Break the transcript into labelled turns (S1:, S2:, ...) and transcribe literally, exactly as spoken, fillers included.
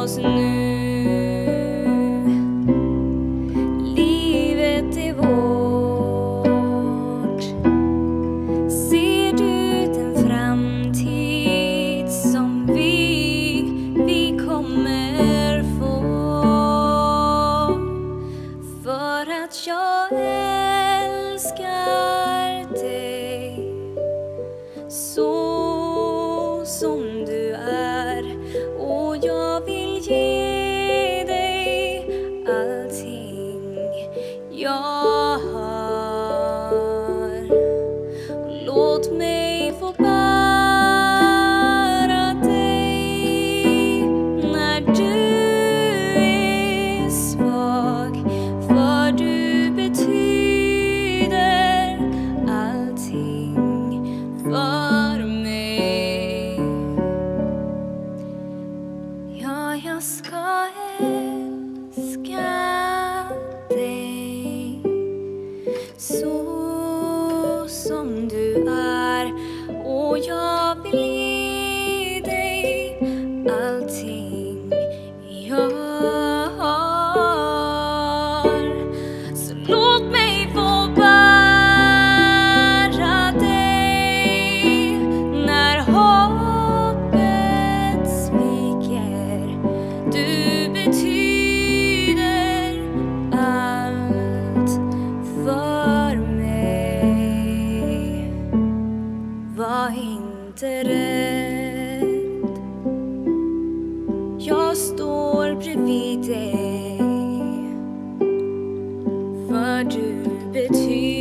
S1: oss nu. Livet är vårt. Ser du den framtid som vi, vi kommer få? För att jag älskar dig så som du är, och jag vill ge dig allting jag har. Och låt mig få bära dig när du är svag, för du betyder allting för mig. Ja, jag ska älska dig så som du är, och jag vill ge dig allting jag har. Så låt mig få bära dig när hoppet sviker. Du betyder allt för mig. Var inte rädd, jag står bredvid dig, för du betyder